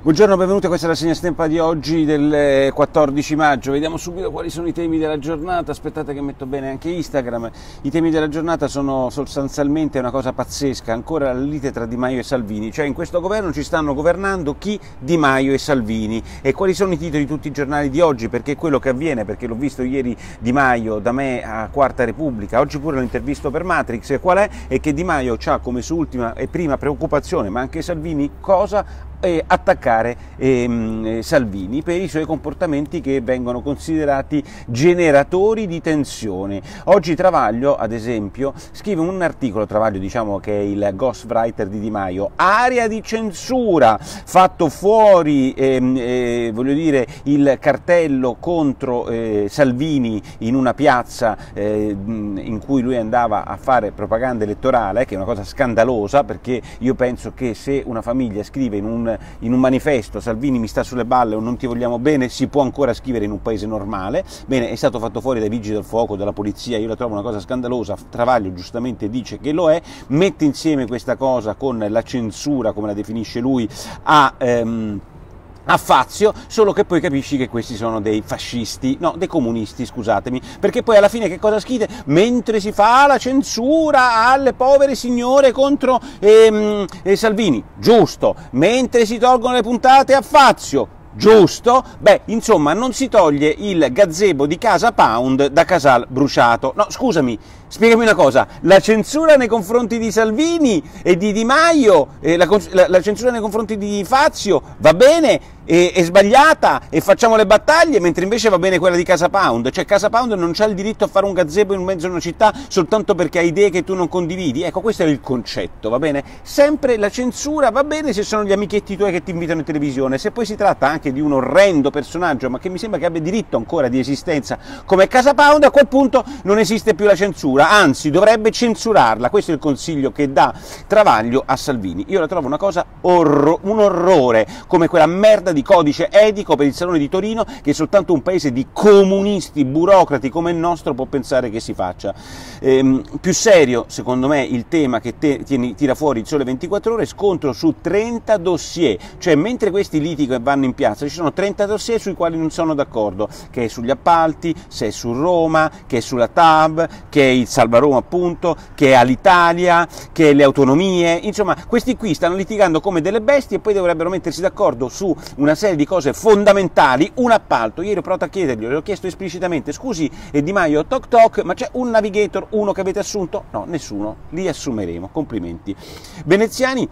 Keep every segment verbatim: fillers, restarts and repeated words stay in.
Buongiorno, benvenuti a questa rassegna stampa di oggi del quattordici maggio. Vediamo subito quali sono i temi della giornata. Aspettate che metto bene anche Instagram. I temi della giornata sono sostanzialmente una cosa pazzesca, ancora la lite tra Di Maio e Salvini. Cioè in questo governo ci stanno governando chi? Di Maio e Salvini. E quali sono i titoli di tutti i giornali di oggi? Perché è quello che avviene, perché l'ho visto ieri Di Maio da me a Quarta Repubblica, oggi pure l'ho intervistato per Matrix, e qual è? È che Di Maio ha come sua ultima e prima preoccupazione, ma anche Salvini, cosa? E attaccare ehm, Salvini per i suoi comportamenti che vengono considerati generatori di tensione. Oggi Travaglio, ad esempio, scrive un articolo, Travaglio diciamo che è il ghostwriter di Di Maio, area di censura, fatto fuori ehm, eh, voglio dire, il cartello contro eh, Salvini in una piazza eh, in cui lui andava a fare propaganda elettorale, che è una cosa scandalosa, perché io penso che se una famiglia scrive in un in un manifesto Salvini mi sta sulle balle o non ti vogliamo bene, si può ancora scrivere in un paese normale. Bene, è stato fatto fuori dai vigili del fuoco, dalla polizia, io la trovo una cosa scandalosa. Travaglio giustamente dice che lo è, mette insieme questa cosa con la censura, come la definisce lui, a... Ehm, a Fazio, solo che poi capisci che questi sono dei fascisti, no, dei comunisti, scusatemi, perché poi alla fine che cosa scrive? Mentre si fa la censura alle povere signore contro ehm, eh, Salvini, giusto, mentre si tolgono le puntate a Fazio, giusto? Beh, insomma, non si toglie il gazebo di Casa Pound da Casal Bruciato. No, scusami, spiegami una cosa, la censura nei confronti di Salvini e di Di Maio, eh, la, la, la censura nei confronti di Fazio va bene, è, è sbagliata e facciamo le battaglie, mentre invece va bene quella di Casa Pound. Cioè Casa Pound non c'ha il diritto a fare un gazebo in mezzo a una città soltanto perché ha idee che tu non condividi. Ecco, questo è il concetto, va bene? Sempre la censura va bene se sono gli amichetti tuoi che ti invitano in televisione, se poi si tratta anche di un orrendo personaggio, ma che mi sembra che abbia diritto ancora di esistenza come Casa Pound, a quel punto non esiste più la censura, anzi dovrebbe censurarla. Questo è il consiglio che dà Travaglio a Salvini. Io la trovo una cosa orro- un orrore, come quella merda di codice etico per il Salone di Torino che soltanto un paese di comunisti burocrati come il nostro può pensare che si faccia. Ehm, più serio secondo me il tema che te, tieni, tira fuori il Sole ventiquattro Ore: scontro su trenta dossier, cioè mentre questi litigano e vanno in piazza ci sono trenta dossier sui quali non sono d'accordo, che è sugli appalti, se è su Roma, che è sulla T A V, che è il Salva Roma appunto, che è Alitalia, che è le autonomie. Insomma, questi qui stanno litigando come delle bestie e poi dovrebbero mettersi d'accordo su una serie di cose fondamentali. Un appalto, ieri ho provato a chiedergli, le ho chiesto esplicitamente: scusi e Di Maio, toc toc, ma c'è un navigator, uno che avete assunto? No, nessuno, li assumeremo, complimenti. Veneziani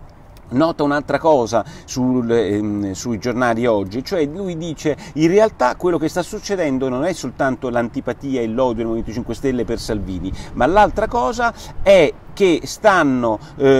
nota un'altra cosa sul, ehm, sui giornali oggi, cioè lui dice in realtà quello che sta succedendo non è soltanto l'antipatia e l'odio del Movimento cinque Stelle per Salvini, ma l'altra cosa è che stanno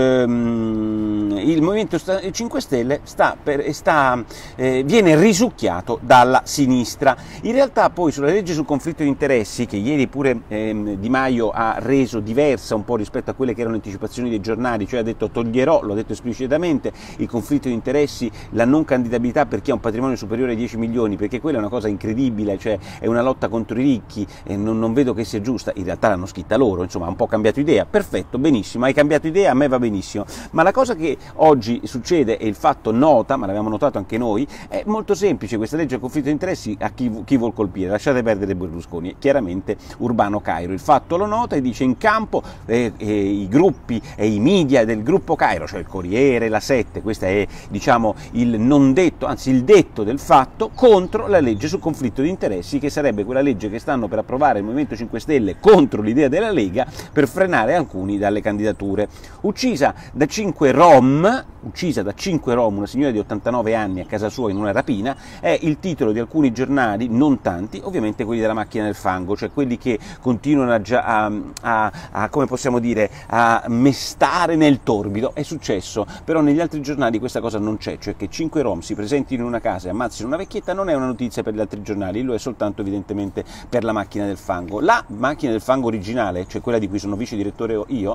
ehm, il Movimento cinque Stelle sta per, sta, eh, viene risucchiato dalla sinistra. In realtà poi sulla legge sul conflitto di interessi, che ieri pure ehm, Di Maio ha reso diversa un po' rispetto a quelle che erano le anticipazioni dei giornali, cioè ha detto toglierò, l'ho detto esplicitamente, il conflitto di interessi, la non candidabilità per chi ha un patrimonio superiore ai dieci milioni, perché quella è una cosa incredibile, cioè è una lotta contro i ricchi, e non, non vedo che sia giusta. In realtà l'hanno scritta loro, insomma ha un po' cambiato idea, perfetto, benissimo, hai cambiato idea, a me va benissimo, ma la cosa che oggi succede, e il fatto nota, ma l'abbiamo notato anche noi, è molto semplice. Questa legge del conflitto di interessi a chi, chi vuol colpire? Lasciate perdere Berlusconi, chiaramente Urbano Cairo il fatto lo nota e dice: in campo eh, eh, i gruppi e i media del gruppo Cairo, cioè il Corriere, la sette, questo è diciamo il non detto, anzi il detto del fatto, contro la legge sul conflitto di interessi, che sarebbe quella legge che stanno per approvare il Movimento cinque Stelle contro l'idea della Lega per frenare alcuni dalle candidature. Uccisa da cinque rom, uccisa da cinque rom, una signora di ottantanove anni a casa sua in una rapina, è il titolo di alcuni giornali, non tanti, ovviamente quelli della macchina del fango, cioè quelli che continuano a, già, a, a, a come possiamo dire, a mestare nel torbido. È successo, però negli altri giornali questa cosa non c'è, cioè che cinque rom si presentino in una casa e ammazzino una vecchietta non è una notizia per gli altri giornali, lo è soltanto evidentemente per la macchina del fango. La macchina del fango originale, cioè quella di cui sono vice direttore io,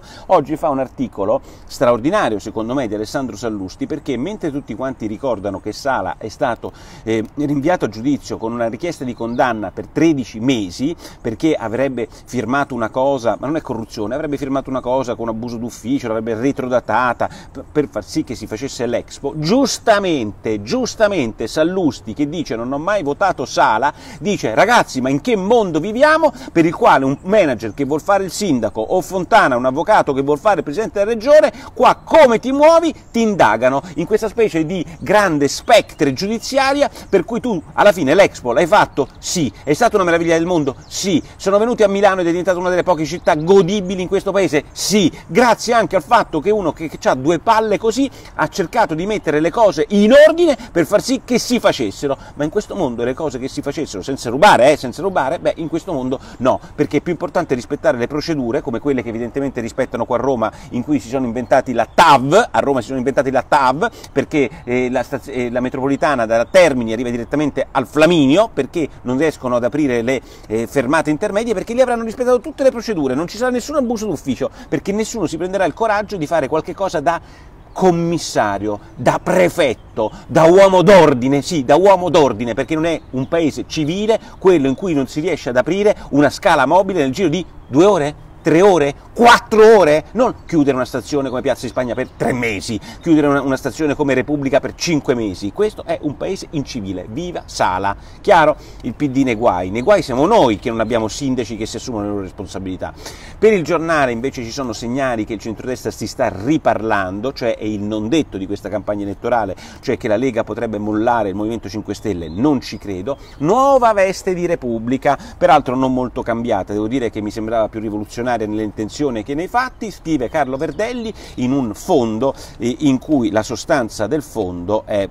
oggi fa un articolo straordinario secondo me di Alessandro Sallusti, perché mentre tutti quanti ricordano che Sala è stato eh, rinviato a giudizio con una richiesta di condanna per tredici mesi perché avrebbe firmato una cosa, ma non è corruzione, avrebbe firmato una cosa con abuso d'ufficio, l'avrebbe retrodatata per far sì che si facesse l'Expo, giustamente, giustamente Sallusti, che dice non ho mai votato Sala, dice ragazzi, ma in che mondo viviamo per il quale un manager che vuol fare il sindaco o Fontana, un avvocato che vuol fare il presidente della regione, qua come ti muovi ti indagano in questa specie di grande spectre giudiziaria per cui tu alla fine l'Expo l'hai fatto? Sì. È stata una meraviglia del mondo? Sì. Sono venuti a Milano ed è diventata una delle poche città godibili in questo paese? Sì. Grazie anche al fatto che uno che, che ha due palle così ha cercato di mettere le cose in ordine per far sì che si facessero, ma in questo mondo le cose che si facessero senza rubare, eh, senza rubare, beh in questo mondo no, perché è più importante rispettare le procedure come quelle che evidentemente rispettano qua a Roma, in cui si sono inventati la T A V, a Roma si sono inventati la T A V perché eh, la, eh, la metropolitana da Termini arriva direttamente al Flaminio, perché non riescono ad aprire le eh, fermate intermedie, perché lì avranno rispettato tutte le procedure, non ci sarà nessun abuso d'ufficio, perché nessuno si prenderà il coraggio di fare qualche cosa da commissario, da prefetto, da uomo d'ordine, sì, da uomo d'ordine, perché non è un paese civile quello in cui non si riesce ad aprire una scala mobile nel giro di due ore? Tre ore? Quattro ore? Non chiudere una stazione come Piazza di Spagna per tre mesi, chiudere una, una stazione come Repubblica per cinque mesi. Questo è un paese incivile. Viva Sala! Chiaro? Il P D nei guai. Nei guai siamo noi che non abbiamo sindaci che si assumono le loro responsabilità. Per il Giornale invece ci sono segnali che il centrodestra si sta riparlando, cioè è il non detto di questa campagna elettorale, cioè che la Lega potrebbe mollare il Movimento cinque Stelle, non ci credo. Nuova veste di Repubblica, peraltro non molto cambiata, devo dire che mi sembrava più rivoluzionaria nell'intenzione che nei fatti, scrive Carlo Verdelli in un fondo eh, in cui la sostanza del fondo è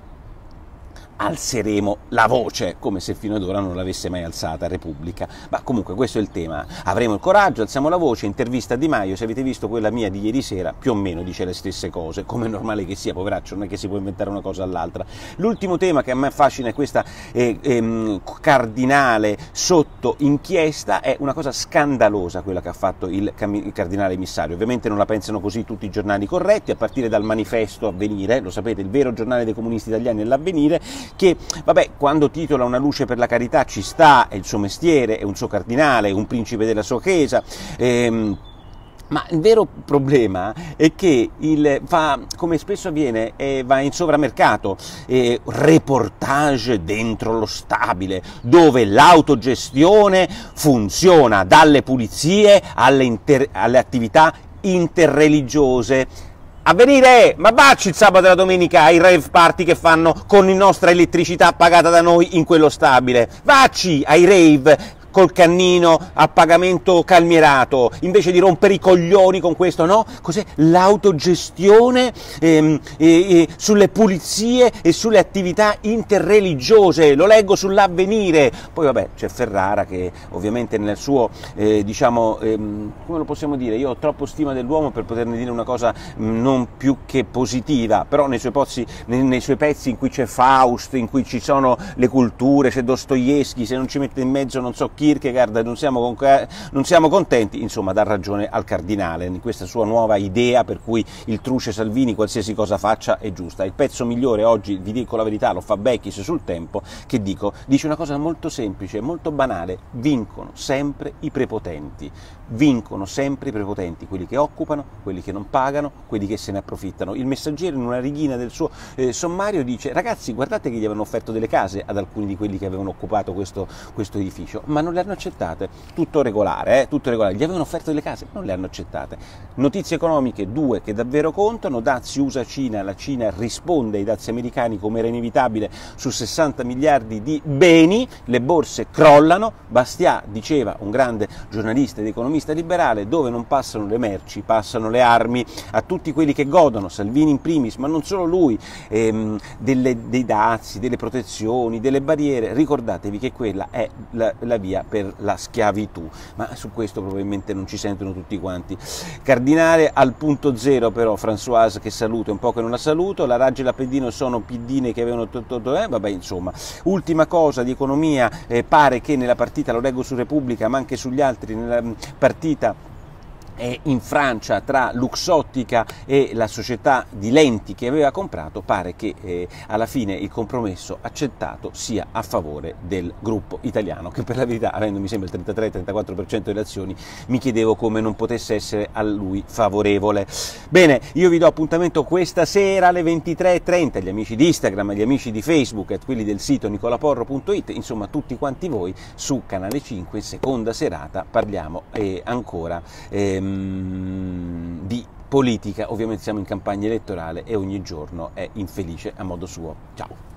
alzeremo la voce, come se fino ad ora non l'avesse mai alzata Repubblica. Ma comunque questo è il tema, avremo il coraggio, alziamo la voce, intervista a Di Maio, se avete visto quella mia di ieri sera, più o meno dice le stesse cose, come è normale che sia, poveraccio, non è che si può inventare una cosa all'altra. L'ultimo tema che a me affascina è questa eh, ehm, cardinale sotto inchiesta, è una cosa scandalosa quella che ha fatto il, il cardinale emissario, ovviamente non la pensano così tutti i giornali corretti, a partire dal Manifesto, Avvenire, lo sapete, il vero giornale dei comunisti italiani è l'Avvenire, che, vabbè, quando titola Una luce per la carità ci sta, è il suo mestiere, è un suo cardinale, è un principe della sua chiesa, ehm, ma il vero problema è che il, va, come spesso avviene, eh, va in sovramercato, eh, reportage dentro lo stabile, dove l'autogestione funziona, dalle pulizie alle, inter, alle attività interreligiose. Avvenire, ma vacci il sabato e la domenica ai rave party che fanno con la nostra elettricità pagata da noi in quello stabile, vacci ai rave col cannino a pagamento calmierato, invece di rompere i coglioni con questo, no? Cos'è? L'autogestione ehm, e, e, sulle pulizie e sulle attività interreligiose, lo leggo sull'Avvenire. Poi vabbè, c'è Ferrara che ovviamente nel suo, eh, diciamo, ehm, come lo possiamo dire, io ho troppo stima dell'uomo per poterne dire una cosa mh, non più che positiva, però nei suoi, pozzi, nei, nei suoi pezzi in cui c'è Faust, in cui ci sono le culture, c'è Dostoevsky, se non ci mette in mezzo non so Kierkegaard, non siamo, non siamo contenti, insomma dà ragione al cardinale in questa sua nuova idea per cui il truce Salvini qualsiasi cosa faccia è giusta. Il pezzo migliore oggi, vi dico la verità, lo fa Bechis sul Tempo, che dico, dice una cosa molto semplice, molto banale: vincono sempre i prepotenti, vincono sempre i prepotenti, quelli che occupano, quelli che non pagano, quelli che se ne approfittano. Il Messaggero in una righina del suo eh, sommario dice: ragazzi, guardate che gli avevano offerto delle case ad alcuni di quelli che avevano occupato questo, questo edificio, ma non le hanno accettate, tutto regolare, eh? tutto regolare, gli avevano offerto delle case, non le hanno accettate. Notizie economiche, due che davvero contano, dazi U S A-Cina, la Cina risponde ai dazi americani come era inevitabile su sessanta miliardi di beni, le borse crollano, Bastiat diceva, un grande giornalista ed economista liberale, dove non passano le merci, passano le armi, a tutti quelli che godono, Salvini in primis, ma non solo lui, ehm, delle, dei dazi, delle protezioni, delle barriere, ricordatevi che quella è la, la via per la schiavitù, ma su questo probabilmente non ci sentono tutti quanti. Cardinale al punto zero però, Françoise che saluto, un po' che non la saluto, la Raggi e la Pedino sono piddine che avevano tutto, eh, vabbè insomma. Ultima cosa di economia, eh, pare che nella partita, lo leggo su Repubblica ma anche sugli altri, nella partita E in Francia, tra Luxottica e la società di lenti che aveva comprato, pare che eh, alla fine il compromesso accettato sia a favore del gruppo italiano, che per la verità, avendo mi sembra il trentatré trentaquattro per cento delle azioni, mi chiedevo come non potesse essere a lui favorevole. Bene, io vi do appuntamento questa sera alle ventitré e trenta, gli amici di Instagram, gli amici di Facebook e quelli del sito nicolaporro punto it, insomma tutti quanti voi su Canale cinque, in seconda serata, parliamo eh, ancora ehm, di politica. Ovviamente siamo in campagna elettorale e ogni giorno è infelice a modo suo. Ciao!